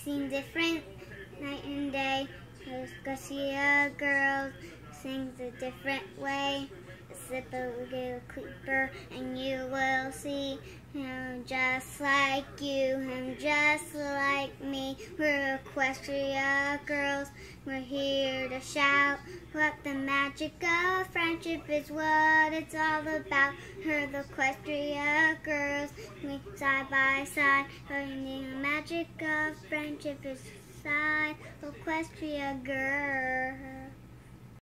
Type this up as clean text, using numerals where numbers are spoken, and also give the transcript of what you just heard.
sing different night and day. Equestria girls sings a different way. Sip a little creeper and you will see him just like you, him just like me. We're Equestria girls, we're here to shout what the magic of friendship is, what it's all about. We're the Equestria girls, we side by side, learning the magic of friendship is side Equestria girls.